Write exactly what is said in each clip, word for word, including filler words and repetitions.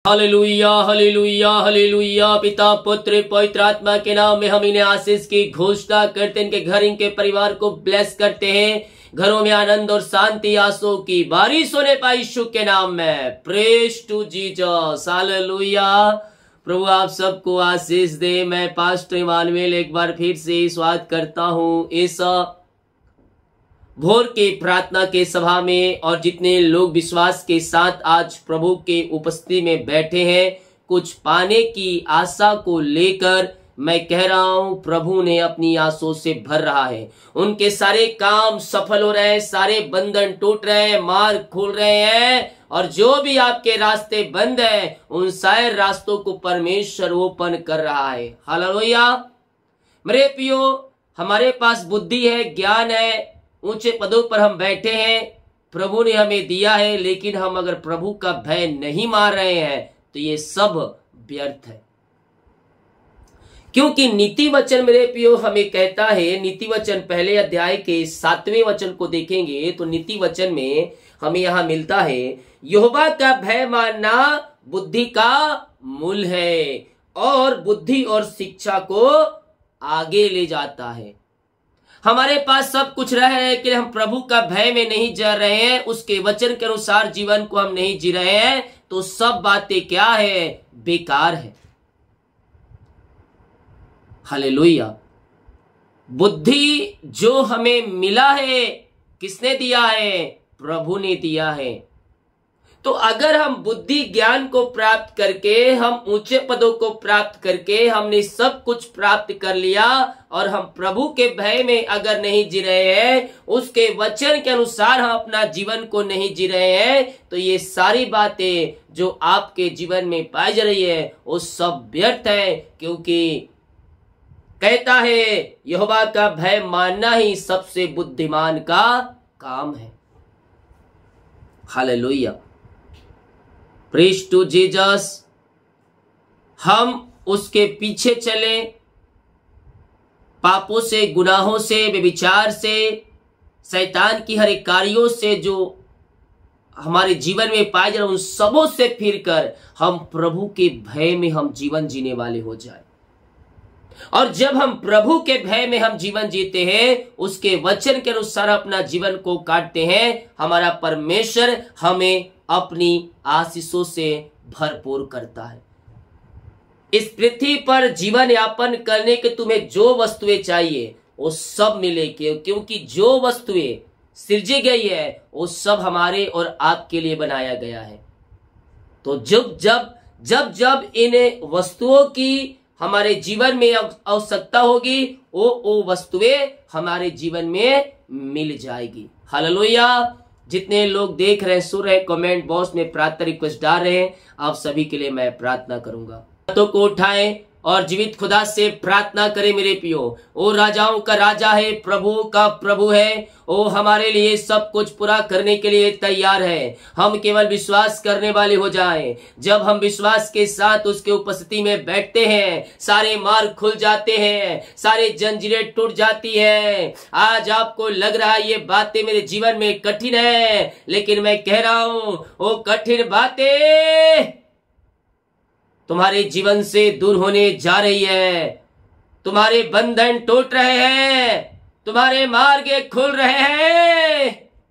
Hallelujah hallelujah hallelujah. पिता पुत्र पवित्र आत्मा के नाम में हम इन्हें आशीष की घोषणा करते हैं। इनके घर इनके परिवार को ब्लेस करते हैं। घरों में आनंद और शांति आंसू की बारिश होने पाई यीशु के नाम में। Praise to Jesus. हालेलुया। प्रभु आप सबको आशीष दे। मैं पास्टर इमानुएल एक बार फिर से स्वागत करता हूँ इस भोर के प्रार्थना के सभा में, और जितने लोग विश्वास के साथ आज प्रभु के उपस्थिति में बैठे हैं, कुछ पाने की आशा को लेकर, मैं कह रहा हूं प्रभु ने अपनी आंसू से भर रहा है। उनके सारे काम सफल हो रहे हैं, सारे बंधन टूट रहे हैं, मार्ग खुल रहे हैं, और जो भी आपके रास्ते बंद है उन सारे रास्तों को परमेश्वर ओपन कर रहा है। हालेलुया। मेरे प्रियो, हमारे पास बुद्धि है, ज्ञान है, ऊंचे पदों पर हम बैठे हैं, प्रभु ने हमें दिया है, लेकिन हम अगर प्रभु का भय नहीं मान रहे हैं तो ये सब व्यर्थ है। क्योंकि नीति वचन मेरे प्रियो हमें कहता है, नीति वचन पहले अध्याय के सातवें वचन को देखेंगे तो नीति वचन में हमें यहां मिलता है, यहोवा का भय मानना बुद्धि का मूल है और बुद्धि और शिक्षा को आगे ले जाता है। हमारे पास सब कुछ रह रहे हैं कि हम प्रभु का भय में नहीं जा रहे हैं, उसके वचन के अनुसार जीवन को हम नहीं जी रहे हैं, तो सब बातें क्या है? बेकार है। हालेलुया। बुद्धि जो हमें मिला है, किसने दिया है? प्रभु ने दिया है। तो अगर हम बुद्धि ज्ञान को प्राप्त करके, हम ऊंचे पदों को प्राप्त करके, हमने सब कुछ प्राप्त कर लिया और हम प्रभु के भय में अगर नहीं जी रहे हैं, उसके वचन के अनुसार हम अपना जीवन को नहीं जी रहे हैं, तो ये सारी बातें जो आपके जीवन में पाई जा रही है वो सब व्यर्थ है। क्योंकि कहता है यहोवा का भय मानना ही सबसे बुद्धिमान का काम है। हालेलुया। Praise to Jesus. हम उसके पीछे चले, पापों से, गुनाहों से, व्यभिचार से, शैतान की हर एक कार्यों से जो हमारे जीवन में पाए जा रहे, उन सबों से फिरकर हम प्रभु के भय में हम जीवन जीने वाले हो जाए। और जब हम प्रभु के भय में हम जीवन जीते हैं, उसके वचन के अनुसार अपना जीवन को काटते हैं, हमारा परमेश्वर हमें अपनी आशीषों से भरपूर करता है। इस पृथ्वी पर जीवन यापन करने के तुम्हें जो वस्तुएं चाहिए वो सब मिलेगी, क्योंकि जो वस्तुएं सृजी गई है वो सब हमारे और आपके लिए बनाया गया है। तो जब जब जब जब इन वस्तुओं की हमारे जीवन में आवश्यकता होगी, वो वो वस्तुएं हमारे जीवन में मिल जाएगी। हालेलुया। जितने लोग देख रहे हैं, सुन रहे हैं, कमेंट बॉक्स में प्रार्थना रिक्वेस्ट डाल रहे हैं, आप सभी के लिए मैं प्रार्थना करूंगा। हाथों को उठाएं और जीवित खुदा से प्रार्थना करें। मेरे प्रियो, ओ राजाओं का राजा है, प्रभु का प्रभु है, ओ हमारे लिए सब कुछ पूरा करने के लिए तैयार है। हम केवल विश्वास करने वाले हो जाएं। जब हम विश्वास के साथ उसके उपस्थिति में बैठते हैं, सारे मार्ग खुल जाते हैं, सारे जंजीरें टूट जाती है। आज आपको लग रहा है ये बातें मेरे जीवन में कठिन है, लेकिन मैं कह रहा हूं वो कठिन बातें तुम्हारे जीवन से दूर होने जा रही है। तुम्हारे बंधन टूट रहे हैं, तुम्हारे मार्ग खुल रहे हैं।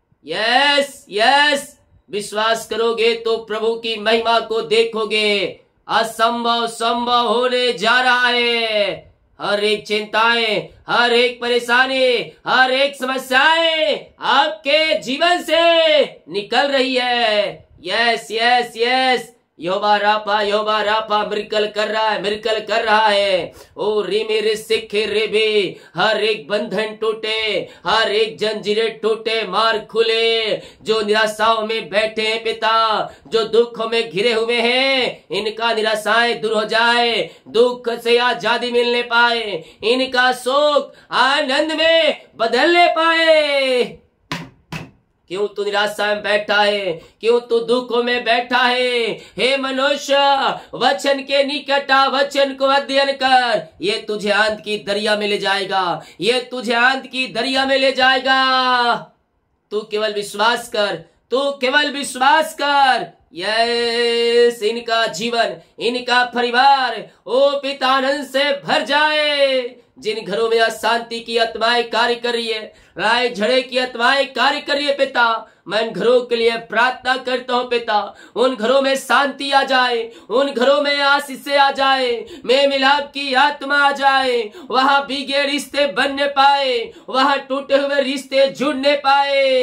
यस यस, विश्वास करोगे तो प्रभु की महिमा को देखोगे। असंभव संभव होने जा रहा है। हर एक चिंताएं, हर एक परेशानी, हर एक समस्याएं आपके जीवन से निकल रही है। यस यस यस, यहोवा राफा, यहोवा राफा मिरेकल कर रहा है, मिरेकल कर रहा है। ओ रे मेरे सिखे रे भी, हर एक बंधन टूटे, हर एक जंजीरें टूटे, मार्ग खुले। जो निराशाओं में बैठे हैं पिता, जो दुखों में घिरे हुए हैं, इनका निराशाएं दूर हो जाए, दुख से आजादी मिलने पाए, इनका शोक आनंद में बदलने पाए। क्यों तू निराशा में बैठा है? क्यों तू दुखों में बैठा है? हे मनुष्य, वचन के निकट आ, वचन को अध्ययन कर। ये तुझे आनंद की दरिया में ले जाएगा, ये तुझे आनंद की दरिया में ले जाएगा। तू केवल विश्वास कर, तू केवल विश्वास कर। यस, इनका जीवन, इनका परिवार ओ पिता आनंद से भर जाए। जिन घरों में अशांति की आत्माएं कार्य कर रही है, राय झड़े की आत्माएं कार्य कर रही है पिता, मैं उन घरों के लिए प्रार्थना करता हूँ पिता, उन घरों में शांति आ जाए, उन घरों में आशीष आ जाए, में मिलाप की आत्मा आ जाए, वहां बिगड़े रिश्ते बनने पाए, वहां टूटे हुए रिश्ते जुड़ने पाए,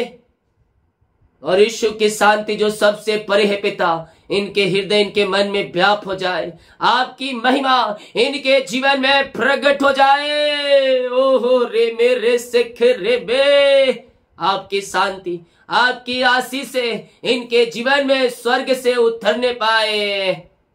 और यीशु की शांति जो सबसे परे है पिता, इनके हृदय, इनके मन में व्याप हो जाए। आपकी महिमा इनके जीवन में प्रकट हो जाए। ओहो रे मेरे सिख रे बे, आपकी शांति, आपकी आशीष से इनके जीवन में स्वर्ग से उतरने पाए।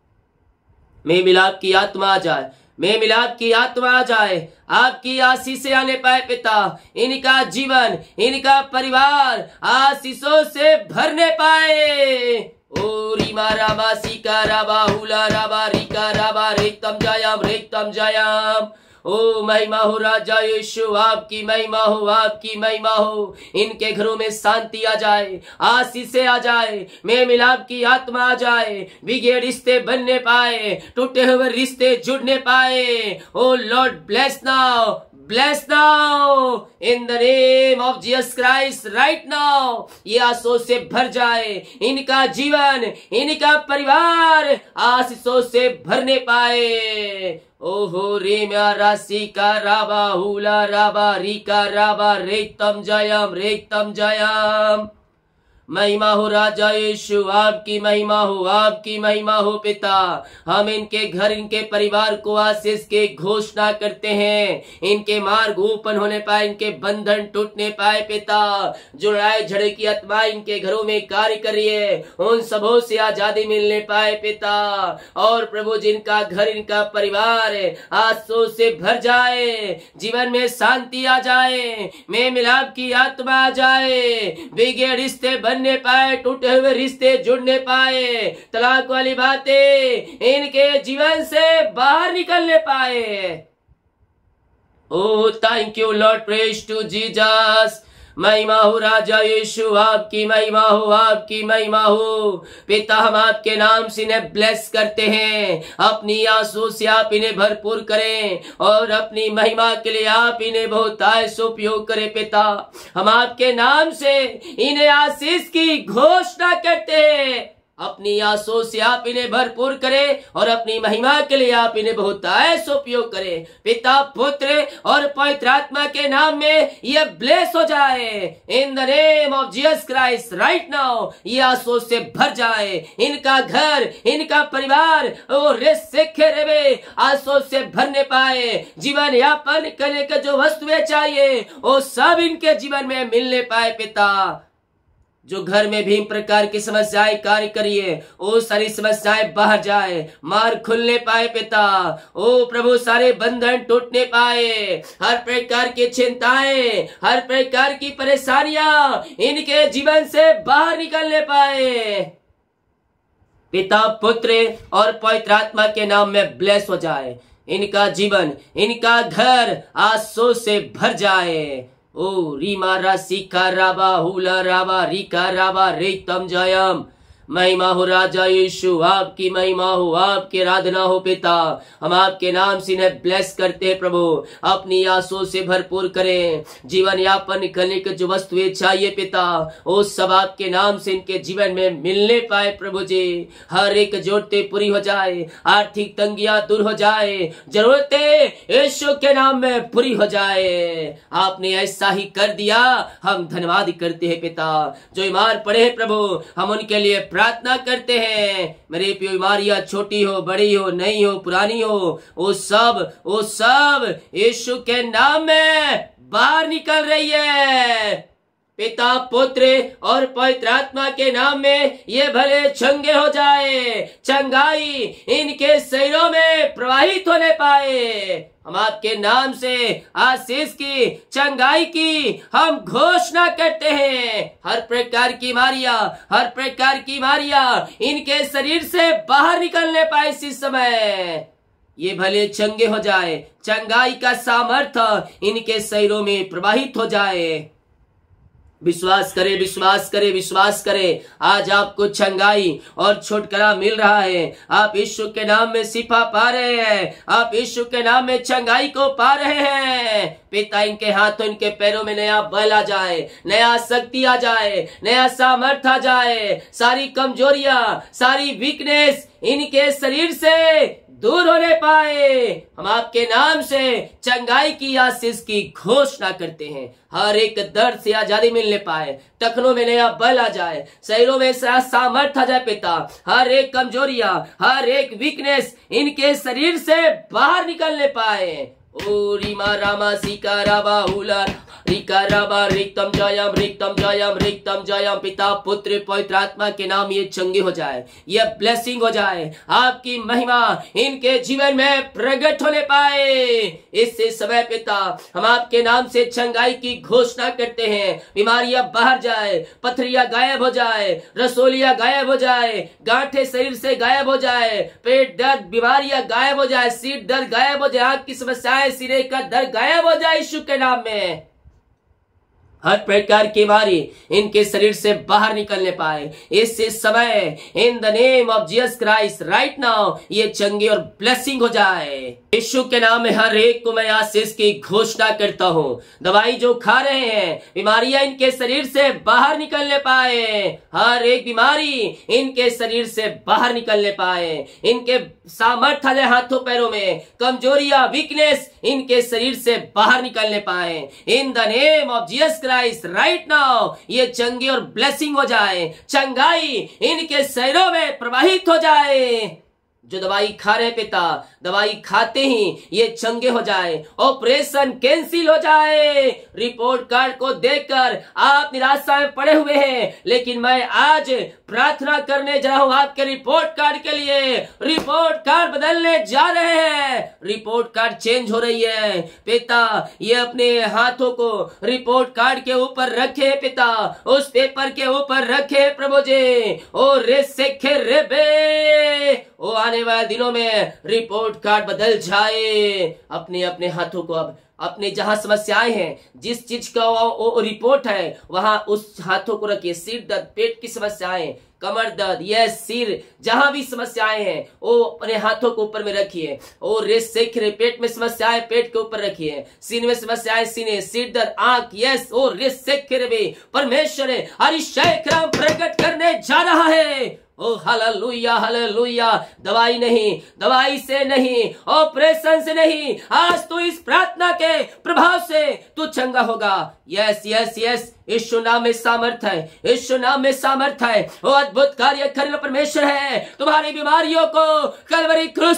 में मिलाप की आत्मा आ जाए, में मिलाप की आत्मा आ जाए, आपकी आशीष से आने पाए पिता, इनका जीवन, इनका परिवार आशीषों से भरने पाए। ओ रीमा रामा सीका राबा हुला राबा रिका राबा रेतम जायाम रेतम जायाम। ओ महिमा हो राजा यीशु, आपकी महिमा हो, आपकी महिमा हो। इनके घरों में शांति आ जाए, आशीष आ जाए, में मिलाप की आत्मा आ जाए, बिगड़े रिश्ते बनने पाए, टूटे हुए रिश्ते जुड़ने पाए। ओ lord bless now, bless now in the name of Jesus Christ right now। ये आशीषों से भर जाए, इनका जीवन, इनका परिवार आशीषों से भरने पाए। ओहो रे म्यारा सी का राबा हुला राबा रिका राबा रेतम जयम रेतम जयम। महिमा हो राजा यीशु, आपकी महिमा हो, आपकी महिमा हो पिता। हम इनके घर, इनके परिवार को आशीष के घोषणा करते हैं। इनके मार्ग ओपन होने पाए, इनके बंधन टूटने पाए पिता। जो लड़ाई झड़े की आत्मा इनके घरों में कार्य कर रही है, उन सबों से आजादी मिलने पाए पिता। और प्रभु जिनका घर, इनका परिवार आशीषों से भर जाए, जीवन में शांति आ जाए, में मिलाप की आत्मा आ जाए, बिगड़े रिश्ते बनने पाए, टूटे हुए रिश्ते जुड़ने पाए, तलाक वाली बातें इनके जीवन से बाहर निकलने पाए। ओ thank you lord, praise to Jesus. महिमा हो राजा यीशु, आपकी महिमा हो, आपकी महिमा हो पिता। हम आपके नाम से इन्हें ब्लेस करते हैं, अपनी आंसू से आप इन्हें भरपूर करें और अपनी महिमा के लिए आप इन्हें बहुत आयस उपयोग करें पिता। हम आपके नाम से इन्हें आशीष की घोषणा करते हैं, अपनी आंसू से आप इन्हें भरपूर करें और अपनी महिमा के लिए आप इन्हें बहुत आयस उपयोग करें पिता, पुत्र और पवित्र आत्मा के नाम में ये ब्लेस हो जाए in the name of Jesus Christ right now. ये आंसू से भर जाए, इनका घर, इनका परिवार और आंसू से भरने पाए, जीवन यापन करने के जो वस्तुएं चाहिए वो सब इनके जीवन में मिलने पाए पिता। जो घर में भी प्रकार की समस्याएं कार्य करिए, वो सारी समस्याएं बाहर जाए, मार्ग खुलने पाए पिता। ओ प्रभु सारे बंधन टूटने पाए, हर प्रकार की चिंताएं, हर प्रकार की परेशानियां इनके जीवन से बाहर निकलने पाए पिता, पुत्र और पवित्र आत्मा के नाम में ब्लेस हो जाए। इनका जीवन, इनका घर आशीषों से भर जाए। ओ रीमा रासी का राबा हुला राबा रिका राबा रेतम जयम। महिमा हो राजा यीशु, आपकी महिमा हो, आपकी आराधना हो पिता। हम आपके नाम से इन्हें ब्लेस करते हैं प्रभु, अपनी आंसू से भरपूर करें, जीवन यापन करने की जो वस्तुएं चाहिए पिता वो सब आपके नाम से इनके जीवन में मिलने पाए प्रभु जी। हर एक जरूरतें पूरी हो जाए, आर्थिक तंगियां दूर हो जाए, जरूरतें यीशु के नाम में पूरी हो जाए। आपने ऐसा ही कर दिया, हम धन्यवाद करते हैं पिता। जो बीमार पड़े हैं प्रभु, हम उनके लिए प्रार्थना करते हैं। मेरी बीमारियां छोटी हो, बड़ी हो, नई हो, पुरानी हो, वो सब वो सब यीशु के नाम में बाहर निकल रही है पिता, पुत्र और पवित्र आत्मा के नाम में ये भले चंगे हो जाए, चंगाई इनके शरीरों में प्रवाहित होने पाए। हम आपके नाम से आशीष की, चंगाई की हम घोषणा करते हैं। हर प्रकार की बीमारियां, हर प्रकार की बीमारियां इनके शरीर से बाहर निकलने पाए इसी समय। ये भले चंगे हो जाए, चंगाई का सामर्थ्य इनके शरीरों में प्रवाहित हो जाए। विश्वास करे, विश्वास करे, विश्वास करे। आज आपको चंगाई और छुटकारा मिल रहा है। आप यीशु के नाम में शिफा पा रहे हैं। आप यीशु के नाम में चंगाई को पा रहे हैं। पिता, इनके हाथों इनके पैरों में नया बल आ जाए, नया शक्ति आ जाए, नया सामर्थ्य आ जाए। सारी कमजोरियां, सारी वीकनेस इनके शरीर से दूर होने पाए। हम आपके नाम से चंगाई की आशीष की घोषणा करते हैं। हर एक दर्द से आजादी मिलने पाए, टखनों में नया बल आ जाए, शरीरों में सामर्थ्य आ जाए। पिता, हर एक कमजोरियां, हर एक वीकनेस इनके शरीर से बाहर निकलने पाए। ओ रीमा रामा सीका राबा हुला रिका राबा रिक्तम जयम रिक्तम जयम रिक्तम जयम। पिता, पुत्र, पवित्र आत्मा के नाम ये चंगे हो जाए, ये ब्लेसिंग हो जाए। आपकी महिमा इनके जीवन में प्रकट होने पाए। इससे समय पिता, हम आपके नाम से चंगाई की घोषणा करते हैं। बीमारियां बाहर जाए, पथरियां गायब हो जाए, रसोलियां गायब हो जाए, गांठे शरीर से गायब हो जाए, पेट दर्द बीमारियां गायब हो जाए, सिर दर्द गायब हो जाए, आंख की समस्याएं, सिरे का दर्द गायब हो जाए यीशु के नाम में। हर प्रकार की बीमारी इनके शरीर से बाहर निकलने पाए। इससे समय in the name of Jesus Christ right now ये चंगे और ब्लेसिंग हो जाए। यीशु के नाम में हर एक को मैं आशीष की घोषणा करता हूँ। दवाई जो खा रहे हैं, बीमारियां इनके शरीर से बाहर निकलने पाए। हर एक बीमारी इनके शरीर से बाहर निकलने पाए। इनके सामर्थ्य हाथों पैरों में, कमजोरियां, वीकनेस इनके शरीर से बाहर निकलने पाए। In the name of Jesus Christ right now ये चंगे और ब्लेसिंग हो जाए। चंगाई इनके शरीरों में प्रवाहित हो जाए। जो दवाई खा रहे पिता, दवाई खाते ही ये चंगे हो जाए, ऑपरेशन कैंसिल हो जाए। रिपोर्ट कार्ड को देखकर आप निराशा में पड़े हुए हैं, लेकिन मैं आज प्रार्थना करने जा रहा हूं आपके रिपोर्ट कार्ड के लिए। रिपोर्ट कार्ड बदलने जा रहे हैं, रिपोर्ट कार्ड चेंज हो रही है। पिता, ये अपने हाथों को रिपोर्ट कार्ड के ऊपर रखे पिता, उस पेपर के ऊपर रखे प्रभु जी। ओ रे सेखे रे बे, ओ आने वाले दिनों में रिपोर्ट कार्ड बदल जाए। अपने अपने हाथों को अब अपने जहां समस्याएं हैं, जिस चीज का वो, वो रिपोर्ट है, वहां उस हाथों को रखिए। सिर दर्द, पेट की समस्याएं, कमर दर्द, यह सिर जहां भी समस्याएं हैं वो अपने हाथों को ऊपर में रखिए। और रेस सेख रहे, पेट में समस्याएं पेट के ऊपर रखिए, सीने में समस्याएं सीने, सिर दर्द आंख, यस और रेस सेख रहे। परमेश्वर हरिशय प्रकट करने जा रहा है। ओ हालेलुया, हालेलुया। दवाई नहीं, दवाई से नहीं, ऑपरेशन से नहीं, आज तो इस प्रार्थना के प्रभाव से तू चंगा होगा। यस यस यस, यीशु नाम में सामर्थ है, यीशु नाम में सामर्थ है। वो अद्भुत कार्य करने वाला परमेश्वर है। तुम्हारी बीमारियों को कलवरी क्रूस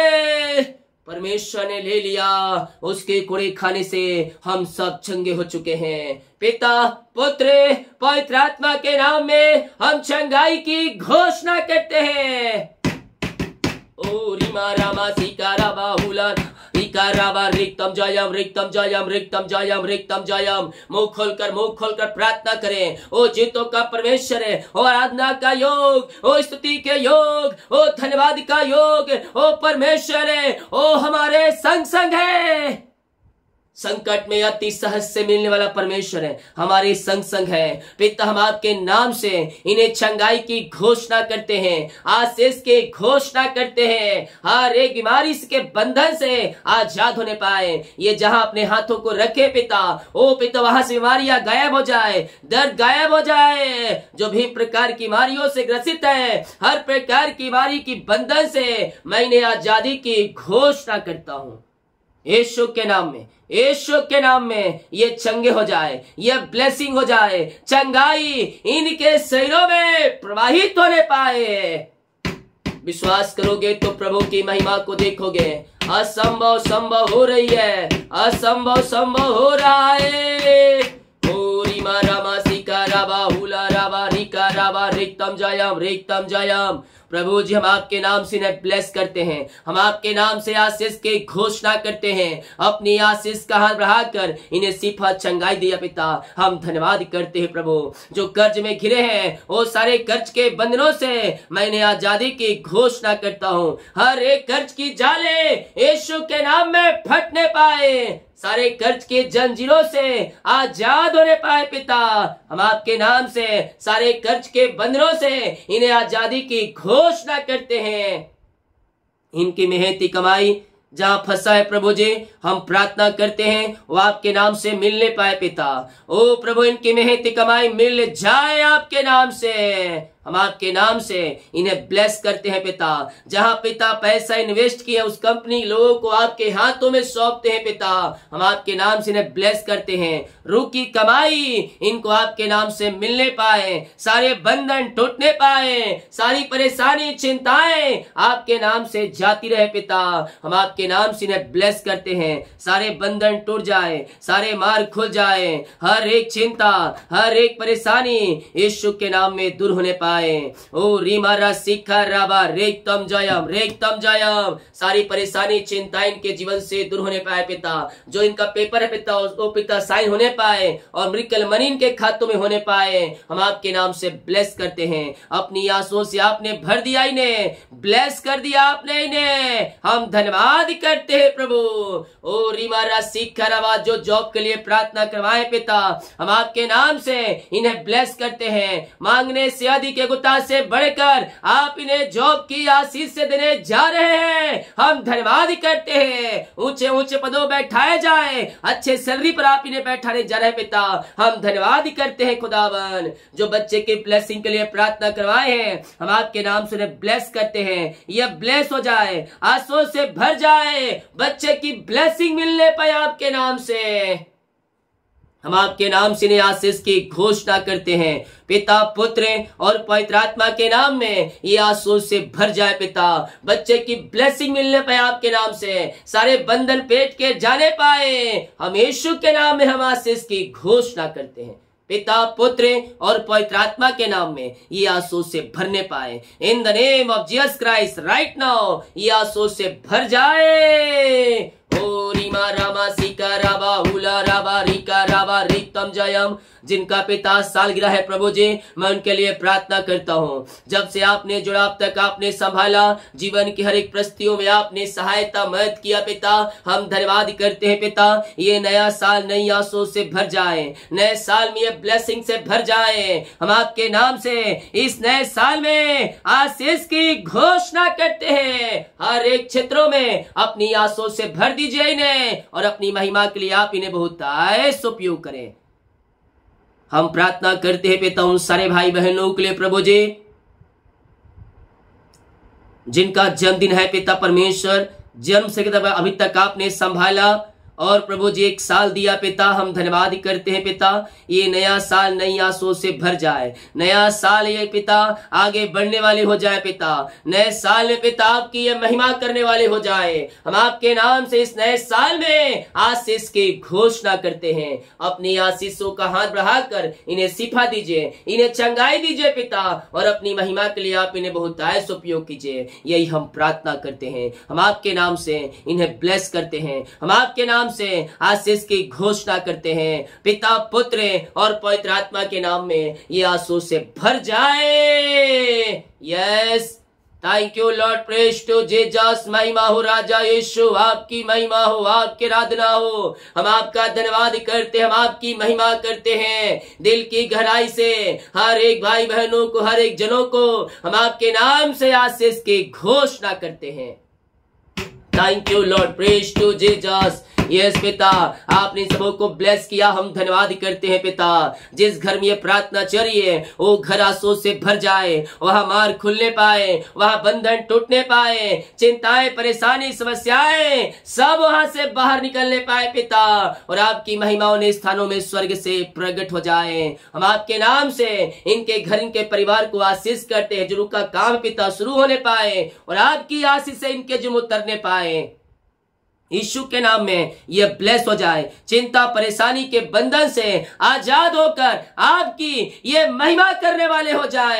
पर परमेश्वर ने ले लिया। उसके कुड़े खाने से हम सब चंगे हो चुके हैं। पिता, पुत्र, पवित्र आत्मा के नाम में हम चंगाई की घोषणा करते हैं। ओ रिमा रामा सीका राबा हुला रिका राबा रिक्तम जयम रिक्तम जयम रिक्तम जयम रिक्तम जयम। मुंह खोलकर मुंह खोलकर प्रार्थना करें। ओ जीतों का परमेश्वर है, ओ आराधना का योग, ओ स्तुति के योग, ओ धन्यवाद का योग, ओ परमेश्वर है, ओ हमारे संग संग है। संकट में अति सहज से मिलने वाला परमेश्वर है, हमारे संग संग है। पिता, हम आपके नाम से इन्हें चंगाई की घोषणा करते हैं, आशीष की घोषणा करते हैं। हर एक बीमारी के बंधन से आजाद होने पाए। ये जहां अपने हाथों को रखे पिता, ओ पिता, वहां से बीमारियां गायब हो जाए, दर्द गायब हो जाए। जो भी प्रकार की बीमारियों से ग्रसित है, हर प्रकार की बीमारी की बंधन से मैं इन्हें आजादी की घोषणा करता हूं यीशु के नाम में। यीशु के नाम में ये चंगे हो जाए, ये ब्लेसिंग हो जाए। चंगाई इनके शरीरों में प्रवाहित होने पाए। विश्वास करोगे तो प्रभु की महिमा को देखोगे। असंभव संभव हो रही है, असंभव संभव हो रहा है। ओ रिमा रामा सीका राबा हुला राबा रिका राबा रिक्तम जयम रिक्तम जयम। प्रभु जी, हम आपके नाम से इन्हें ब्लेस करते हैं, हम आपके नाम से आशीष की घोषणा करते हैं। अपनी आशीष का हाथ बढ़ाकर इन्हें सिफा चंगाई दिया पिता, हम धन्यवाद करते हैं प्रभु। जो कर्ज में घिरे हैं वो सारे कर्ज के बंधनों से मैंने आजादी की घोषणा करता हूँ। हर एक कर्ज की जाले यीशु के नाम में फटने पाए। सारे कर्ज के जंजीरों से आजाद होने पाए पिता। हम आपके नाम से सारे कर्ज के बंधनों से इन्हें आजादी की घोषणा करते हैं। इनकी मेहनती कमाई जहां फंसा है प्रभु जी, हम प्रार्थना करते हैं वो आपके नाम से मिलने पाए पिता। ओ प्रभु, इनकी मेहनती कमाई मिल जाए आपके नाम से। हम आपके नाम से इन्हें ब्लेस करते हैं पिता। जहां पिता पैसा इन्वेस्ट किया उस कंपनी लोगों को आपके हाथों में सौंपते हैं पिता। हम आपके नाम से इन्हें ब्लेस करते हैं। रूह की कमाई इनको आपके नाम से मिलने पाए, सारे बंधन टूटने पाए, सारी परेशानी चिंताएं आपके नाम से जाती रहे पिता। हम आपके नाम से इन्हें ब्लेस करते हैं। सारे बंधन टूट जाए, सारे मार्ग खुल जाए, हर एक चिंता, हर एक परेशानी यीशु के नाम में दूर होने पाए। ओ रीमारा सिखा राबा रेक्तम जयम रेक्तम जयम। सारी परेशानी चिंता इनके जीवन से दूर होने पाए पिता। जो इनका पेपर है पिता, वो पिता साइन होने पाए और मृकल मनी इनके खातों में होने पाए। हम आपके नाम से ब्लेस करते हैं। अपनी आंसुओं से आपने भर दिया, इन्हें ब्लेस कर दिया आपने इन्हें। हम धन्यवाद करते हैं प्रभु। ओ रीमारा सिखा राबा, जो जॉब के लिए प्रार्थना करवाए पिता, हम आपके नाम से इन्हें ब्लेस करते हैं। मांगने से अधिक गुता से बढ़कर आप इन्हें जॉब की आशीष से देने जा रहे हैं। हम धन्यवाद करते हैं। ऊंचे ऊंचे पदों बैठाए जाए, अच्छे सैलरी पर आप इन्हें बैठाने जा रहे हैं पिता। हम धन्यवाद करते हैं खुदावन। जो बच्चे की ब्लेसिंग के लिए प्रार्थना करवाए हैं, हम आपके नाम से उन्हें ब्लेस करते हैं। यह ब्लेस हो जाए, आंसुओं से भर जाए, बच्चे की ब्लेसिंग मिलने पाए आपके नाम से। हम आपके नाम से इन्हें आशीष की घोषणा करते हैं। पिता, पुत्र और पवित्र आत्मा के नाम में ये आशीष से भर जाए पिता। बच्चे की ब्लेसिंग मिलने पाए आपके नाम से, सारे बंधन पेट के जाने पाए। हम यीशु के नाम में हम आशीष की घोषणा करते हैं। पिता, पुत्र और पवित्र आत्मा के नाम में ये आशीष से भरने पाए। In the name of Jesus Christ right now ये आशीष से भर जाए। ओ रीमा रामा सिका राबा हुला राबा रिका राबा रिक्तम जयम। जिनका पिता सालगिरह है प्रभु जी, मैं उनके लिए प्रार्थना करता हूँ। जब से आपने जुड़ा अब तक आपने संभाला, जीवन की हर एक परिस्थितियों में आपने सहायता मदद किया पिता। हम धन्यवाद करते हैं पिता। ये नया साल नई आशों से भर जाए, नए साल में ये ब्लेसिंग से भर जाए। हम आपके नाम से इस नए साल में आशीष की घोषणा करते हैं। हर एक क्षेत्रों में अपनी आशों से भर दीजिए इन्हें और अपनी महिमा के लिए आप इन्हें बहुतायत उपयोग करें। हम प्रार्थना करते हैं पिता उन सारे भाई बहनों के लिए प्रभु जी जिनका जन्मदिन है पिता परमेश्वर। जन्म से अभी तक आपने संभाला और प्रभु जी एक साल दिया पिता। हम धन्यवाद करते हैं पिता। ये नया साल नई आशों से भर जाए। नया साल ये पिता आगे बढ़ने वाले हो जाए पिता। नए साल में पिता आपकी ये महिमा करने वाले हो जाए। हम आपके नाम से इस नए साल में आशीष की घोषणा करते हैं। अपनी आशीषों का हाथ बढ़ाकर इन्हें सिफा दीजिए, इन्हें चंगाई दीजिए पिता और अपनी महिमा के लिए आप इन्हें बहुतायत उपयोग कीजिए। यही हम प्रार्थना करते हैं। हम आपके नाम से इन्हें ब्लेस करते हैं। हम आपके नाम से आशीष की घोषणा करते हैं। पिता, पुत्र और पवित्र आत्मा के नाम में ये आशीष से भर जाए। Yes, thank you lord, praise to Jesus. महिमा हो राजा यीशु, आपकी महिमा हो, आपकी आराधना हो। हम आपका धन्यवाद करते हैं, हम आपकी महिमा करते हैं दिल की गहराई से। हर एक भाई बहनों को, हर एक जनों को हम आपके नाम से आशीष की घोषणा करते हैं। Thank you lord, praise to Jesus. Yes पिता, आपने सबों को ब्लेस किया। हम धन्यवाद करते हैं पिता। जिस घर में ये प्रार्थना चल रही है वो घर आंसुओं से भर जाए, वहां मार्ग खुलने पाए, वहां बंधन टूटने पाए, चिंताएं, परेशानी, समस्याएं सब वहां से बाहर निकलने पाए पिता। और आपकी महिमा उन स्थानों में स्वर्ग से प्रकट हो जाए। हम आपके नाम से इनके घर, इनके परिवार को आशीष करते हैं। जो का काम पिता शुरू होने पाए और आपकी आशीष से इनके जुम उतरने पाए। यीशु के नाम में यह ब्लेस हो जाए। चिंता परेशानी के बंधन से आजाद होकर आपकी ये महिमा करने वाले हो जाए।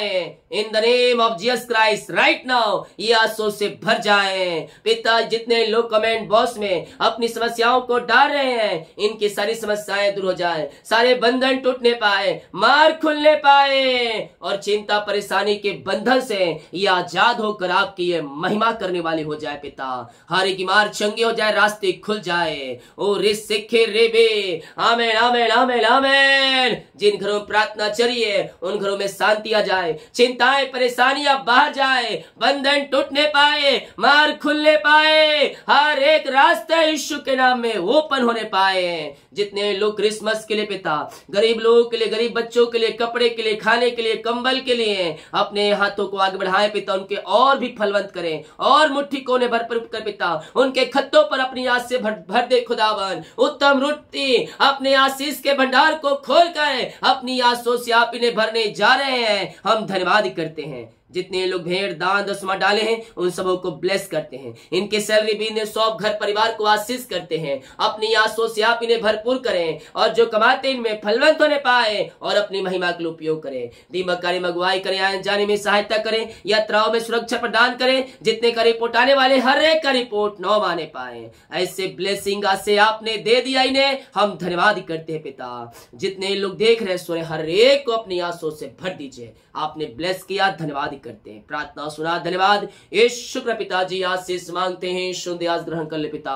In the name of Jesus Christ right now ये आंसू से भर जाए। पिता, जितने लोग कमेंट बॉक्स में अपनी समस्याओं को डाल रहे हैं, इनकी सारी समस्याएं दूर हो जाए, सारे बंधन टूटने पाए, मार खुलने पाए और चिंता परेशानी के बंधन से ये आजाद होकर आपकी ये महिमा करने वाली हो जाए। पिता, हर एक बीमार चंगे हो जाए, रास्ते खुल जाए। ओ रे सिखे रे बे, आमेन आमेन आमेन आमेन। जिन घरों में प्रार्थना चलिए उन घरों में शांति आ जाए, चिंताएं परेशानियां बाहर जाए, बंधन टूटने पाए, मार खुलने पाए, हर एक रास्ता यीशु के नाम में ओपन होने पाए। जितने लोग क्रिसमस के लिए पिता, गरीब लोगों के लिए, गरीब बच्चों के लिए, कपड़े के लिए, खाने के लिए, कंबल के लिए अपने हाथों को आगे बढ़ाए पिता, उनके और भी फलवंत करें और मुट्ठी को उन्हें भरपूर कर पिता, उनके खत्तों पर अपनी आस से भर, भर दे खुदावन। उत्तम रोटी अपने आशीष के भंडार को खोल कर अपनी आंसू से आप इन्हें भरने जा रहे हैं। हम धन्यवाद करते हैं। जितने लोग भेड़ दान दसवां डाले हैं उन सबों को ब्लेस करते हैं, इनके सैलरी बिजनेस शॉप घर परिवार को आशीष करते हैं। अपनी आंसू से आप इन्हें भरपूर करें और जो कमाते इनमें फलवंत होने पाए और अपनी महिमा के लिए उपयोग करें। दीमकारी मगवाई करें, आने जाने में सहायता करें, यात्राओं में सुरक्षा प्रदान करें। जितने का रिपोर्ट आने वाले हर एक का रिपोर्ट नौ आने पाए, ऐसे ब्लेसिंग से आपने दे दिया इन्हें, हम धन्यवाद करते हैं पिता। जितने लोग देख रहे सोरे हर एक को अपनी आंसू से भर दीजिए, आपने ब्लेस किया, धन्यवाद करते हैं। प्रार्थना सुना, धन्यवाद। यीशु के पिताजी आशीष मांगते हैं, शुद्ध आज ग्रहण कर ले पिता,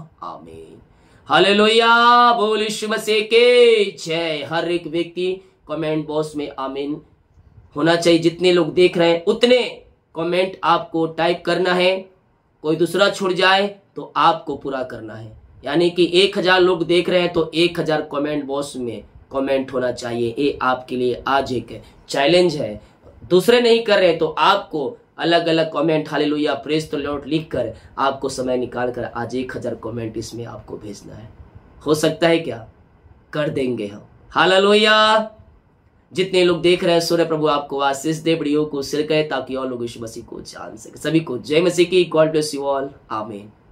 आमीन। हालेलुया, बोल यीशु मसीह के जय। हर एक व्यक्ति कमेंट बॉक्स में आमीन होना चाहिए। जितने लोग देख रहे हैं उतने कमेंट आपको टाइप करना है, कोई दूसरा छूट जाए तो आपको पूरा करना है। यानी कि एक हजार लोग देख रहे हैं तो एक हजार कमेंट बॉक्स में कमेंट होना चाहिए। ये आपके लिए आज एक चैलेंज है। दूसरे नहीं कर रहे तो आपको अलग अलग comment hallelujah praise the lord लिख कर आपको समय निकाल कर आज एक हजार कमेंट इसमें आपको भेजना है। हो सकता है क्या? कर देंगे हम। हालेलुया। जितने लोग देख रहे हैं सूर्य प्रभु आपको आशीष दे, वीडियो को शेयर करें ताकि और लोग यीशु मसीह को जान सके। सभी को जय मसीह की। गॉड ब्लेस यू ऑल, आमीन।